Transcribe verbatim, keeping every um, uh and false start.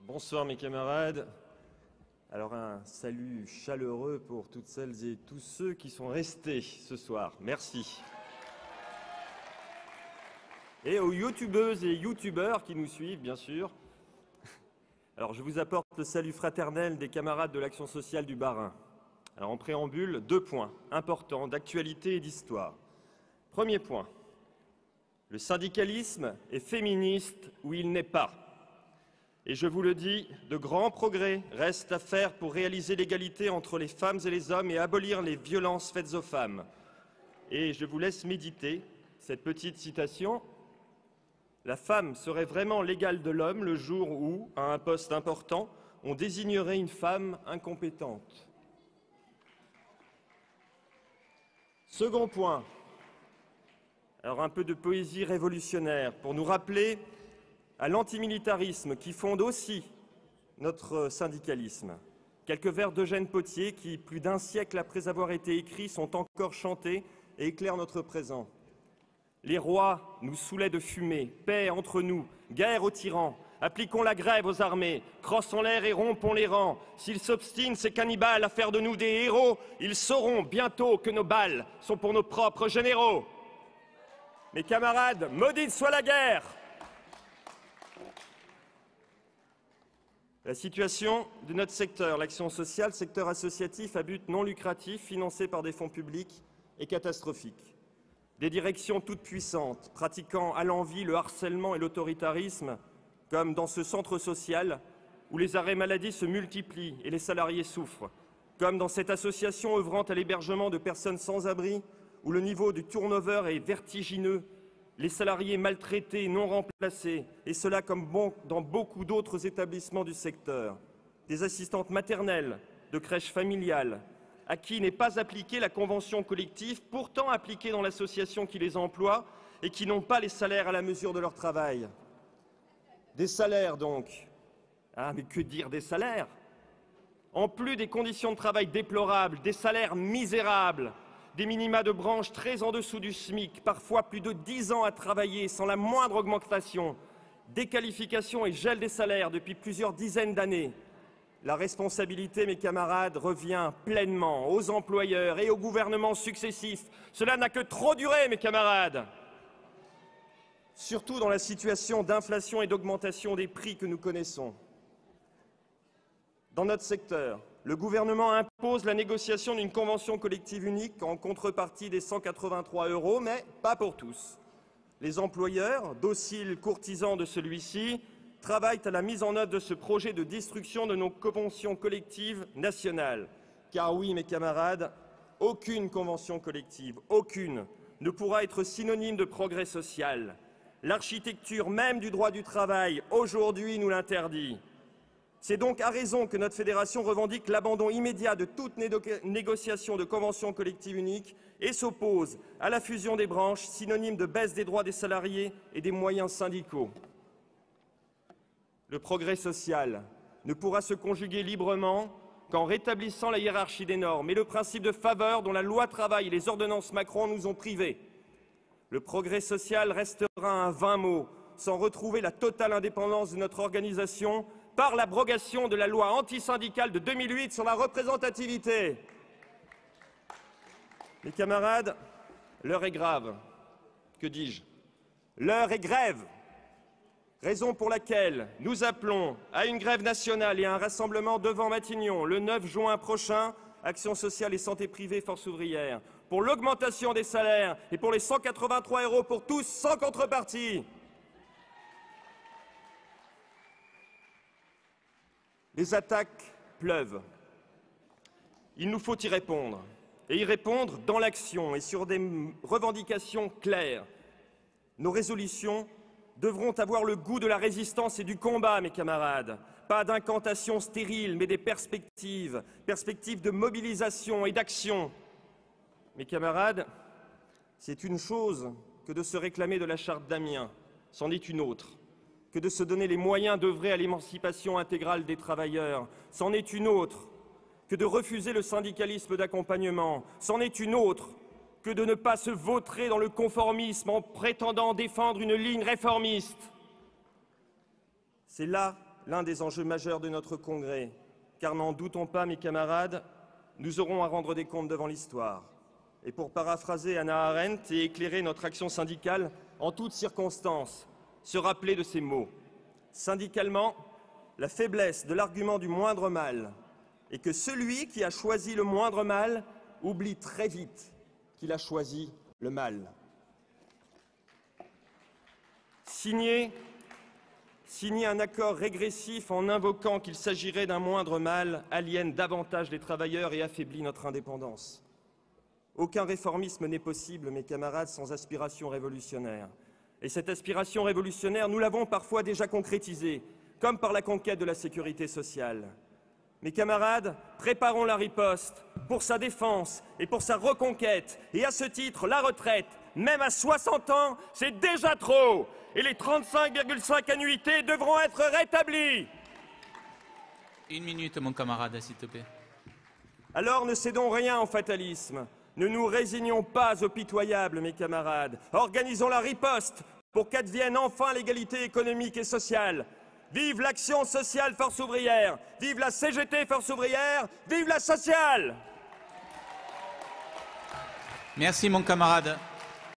Bonsoir mes camarades. Alors un salut chaleureux pour toutes celles et tous ceux qui sont restés ce soir. Merci. Et aux youtubeuses et youtubeurs qui nous suivent, bien sûr. Alors je vous apporte le salut fraternel des camarades de l'Action sociale du Bas-Rhin. Alors en préambule, deux points importants d'actualité et d'histoire. Premier point, le syndicalisme est féministe où il n'est pas. Et je vous le dis, de grands progrès restent à faire pour réaliser l'égalité entre les femmes et les hommes et abolir les violences faites aux femmes. Et je vous laisse méditer cette petite citation. La femme serait vraiment l'égale de l'homme le jour où, à un poste important, on désignerait une femme incompétente. Second point, alors un peu de poésie révolutionnaire pour nous rappeler à l'antimilitarisme qui fonde aussi notre syndicalisme. Quelques vers d'Eugène Pottier qui, plus d'un siècle après avoir été écrits, sont encore chantés et éclairent notre présent. Les rois nous saoulaient de fumée, paix entre nous, guerre aux tyrans. Appliquons la grève aux armées, crossons l'air et rompons les rangs. S'ils s'obstinent, ces cannibales, à faire de nous des héros, ils sauront bientôt que nos balles sont pour nos propres généraux. Mes camarades, maudite soit la guerre! La situation de notre secteur, l'action sociale, secteur associatif à but non lucratif, financé par des fonds publics, est catastrophique. Des directions toutes puissantes, pratiquant à l'envi le harcèlement et l'autoritarisme, comme dans ce centre social où les arrêts maladie se multiplient et les salariés souffrent, comme dans cette association œuvrant à l'hébergement de personnes sans abri, où le niveau du turnover est vertigineux, les salariés maltraités, non remplacés, et cela comme bon dans beaucoup d'autres établissements du secteur. Des assistantes maternelles, de crèches familiales, à qui n'est pas appliquée la convention collective, pourtant appliquée dans l'association qui les emploie, et qui n'ont pas les salaires à la mesure de leur travail. Des salaires donc. Ah, mais que dire des salaires? En plus des conditions de travail déplorables, des salaires misérables, des minima de branche très en dessous du SMIC, parfois plus de dix ans à travailler sans la moindre augmentation, déqualification et gel des salaires depuis plusieurs dizaines d'années. La responsabilité, mes camarades, revient pleinement aux employeurs et aux gouvernements successifs. Cela n'a que trop duré, mes camarades. Surtout dans la situation d'inflation et d'augmentation des prix que nous connaissons. Dans notre secteur, le gouvernement impose la négociation d'une convention collective unique en contrepartie des cent quatre-vingt-trois euros, mais pas pour tous. Les employeurs, dociles courtisans de celui-ci, travaillent à la mise en œuvre de ce projet de destruction de nos conventions collectives nationales. Car oui, mes camarades, aucune convention collective, aucune, ne pourra être synonyme de progrès social. L'architecture même du droit du travail, aujourd'hui, nous l'interdit. C'est donc à raison que notre fédération revendique l'abandon immédiat de toute négociation de convention collective unique et s'oppose à la fusion des branches, synonyme de baisse des droits des salariés et des moyens syndicaux. Le progrès social ne pourra se conjuguer librement qu'en rétablissant la hiérarchie des normes et le principe de faveur dont la loi travail et les ordonnances Macron nous ont privés. Le progrès social restera un vain mot sans retrouver la totale indépendance de notre organisation par l'abrogation de la loi antisyndicale de deux mille huit sur la représentativité. Mes camarades, l'heure est grave. Que dis-je? L'heure est grève. Raison pour laquelle nous appelons à une grève nationale et à un rassemblement devant Matignon le neuf juin prochain, Action sociale et santé privée, force ouvrière, pour l'augmentation des salaires et pour les cent quatre-vingt-trois euros pour tous sans contrepartie. Les attaques pleuvent. Il nous faut y répondre, et y répondre dans l'action et sur des revendications claires. Nos résolutions devront avoir le goût de la résistance et du combat, mes camarades. Pas d'incantations stériles, mais des perspectives, perspectives de mobilisation et d'action. Mes camarades, c'est une chose que de se réclamer de la charte d'Amiens, c'en est une autre. Que de se donner les moyens d'œuvrer à l'émancipation intégrale des travailleurs, c'en est une autre. Que de refuser le syndicalisme d'accompagnement, c'en est une autre. Que de ne pas se vautrer dans le conformisme en prétendant défendre une ligne réformiste. C'est là l'un des enjeux majeurs de notre congrès, car n'en doutons pas, mes camarades, nous aurons à rendre des comptes devant l'histoire. Et pour paraphraser Hannah Arendt et éclairer notre action syndicale en toutes circonstances, se rappeler de ces mots. Syndicalement, la faiblesse de l'argument du moindre mal est que celui qui a choisi le moindre mal oublie très vite qu'il a choisi le mal. Signer, signer un accord régressif en invoquant qu'il s'agirait d'un moindre mal aliène davantage les travailleurs et affaiblit notre indépendance. Aucun réformisme n'est possible, mes camarades, sans aspiration révolutionnaire. Et cette aspiration révolutionnaire, nous l'avons parfois déjà concrétisée, comme par la conquête de la sécurité sociale. Mes camarades, préparons la riposte pour sa défense et pour sa reconquête. Et à ce titre, la retraite, même à soixante ans, c'est déjà trop. Et les trente-cinq virgule cinq annuités devront être rétablies. Une minute, mon camarade, s'il te plaît. Alors ne cédons rien au fatalisme. Ne nous résignons pas au pitoyable, mes camarades. Organisons la riposte pour qu'advienne enfin l'égalité économique et sociale. Vive l'action sociale Force ouvrière, vive la C G T Force ouvrière, vive la sociale! Merci mon camarade.